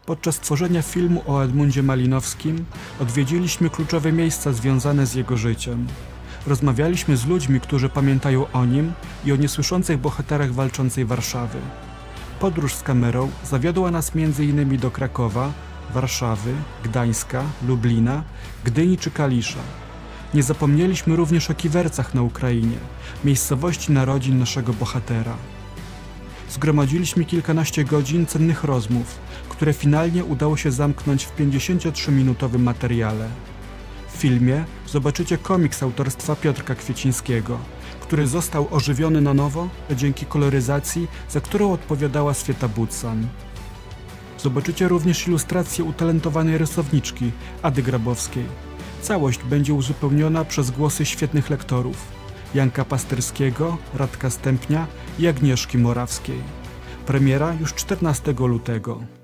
Podczas tworzenia filmu o Edmundzie Malinowskim odwiedziliśmy kluczowe miejsca związane z jego życiem. Rozmawialiśmy z ludźmi, którzy pamiętają o nim i o niesłyszących bohaterach walczącej Warszawy. Podróż z kamerą zawiodła nas m.in. do Krakowa, Warszawy, Gdańska, Lublina, Gdyni czy Kalisza. Nie zapomnieliśmy również o Kiwercach na Ukrainie, miejscowości narodzin naszego bohatera. Zgromadziliśmy kilkanaście godzin cennych rozmów, które finalnie udało się zamknąć w 53-minutowym materiale. W filmie zobaczycie komiks autorstwa Piotrka Kwiecińskiego, który został ożywiony na nowo dzięki koloryzacji, za którą odpowiadała Sweta Butsan. Zobaczycie również ilustrację utalentowanej rysowniczki Ady Grabowskiej. Całość będzie uzupełniona przez głosy świetnych lektorów Janka Pasterskiego, Radka Stępnia i Agnieszki Morawskiej. Premiera już 14 lutego.